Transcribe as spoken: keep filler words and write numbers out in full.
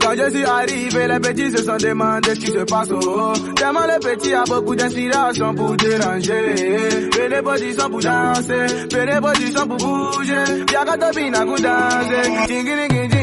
Quand je suis arrivé, les petits se sont demandé ce qui se passe, oh. Tellement les petits a beaucoup d'inspiration pour déranger. Fais les positions pour danser, fais les positions pour bouger. Y'a qu'à te bina pour danser.